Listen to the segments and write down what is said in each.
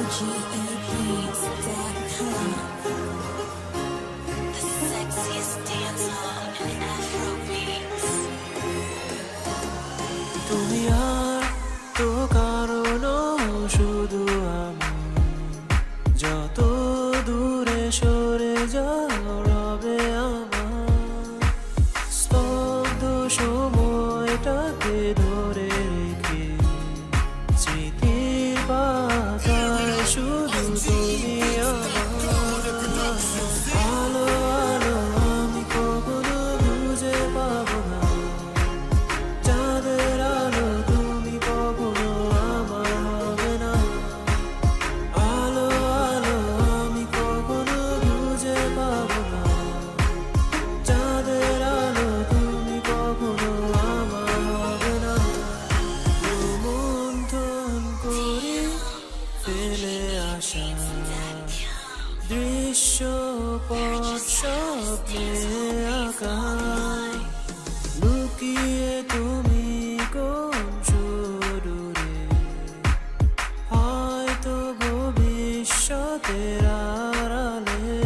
OGAbeats.com, the sexiest dancehall and Afrobeats. তুমি আর তো কারণ শুধু আমি যত দূরে সরে যাও রবে আমার স্তব্ধ সময়টাকে ধরে রেখে স্মৃতির পাতায় শুধু তুমি আমার আলো আলো আমি কখনো বুঝে পাবো না চাঁদের আলো তুমি কখনো আমার হবে না আলো আলো আমি কখনো বুঝে পাবো না চাঁদের আলো তুমি কখনো আমার হবে না মন্থন করে ফেলে আসা দৃশ্যপট স্বপ্নে আঁকা লুকিয়ে তুমি কোন সুদূরে হয়তো ভবিষ্যতের আড়ালে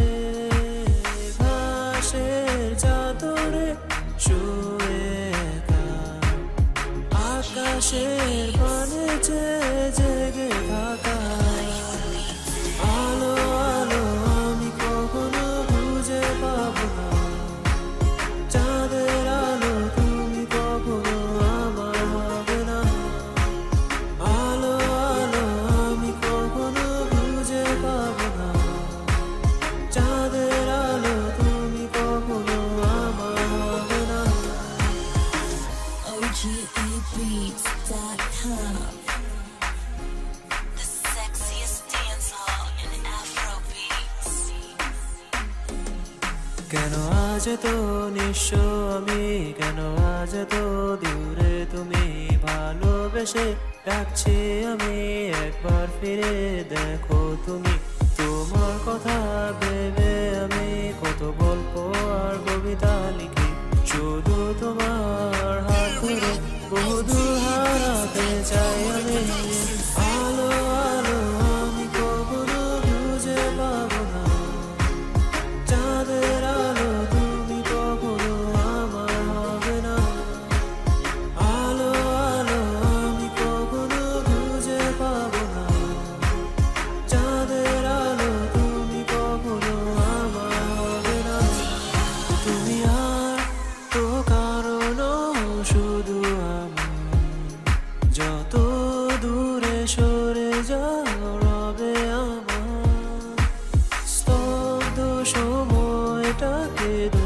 ঘাসের চাদরে শুয়ে একা আকাশের পানে জেগে থাকা আলো আলো আমি কখনো বুঝে পাবো না চাঁদের আলো তুমি কখনো আমার হবে না আলো আলো আমি কখনো বুঝে পাবো না চাঁদের আলো তুমি কখনো আমার হবে না OGAbeats.com, the sexiest dancehall and Afrobeats. কেন আজ তো নিঃস্ব আমি কেন আজ তো দূরে তুমি ভালোবেসে ডাকছি আমি একবার ফিরে দেখো তুমি তোমার কথা ভেবে আমি কত গল্প আর কবিতা লিখি শুধু তোমার হাত ধরে বহুদূর হারাতে চাই আমি আলো আলো আমি কখনো বুঝে পাবো না চাঁদের আলো তুমি কখনো আমার হবে না আলো আলো আমি কখনো বুঝে পাবো না চাঁদের আলো তুমি কখনো আমার হবে না তুমি আর তো কারণ শুধু আমি যত দূরে সরে যাও রবে আমার স্তব্ধ সময়টাকে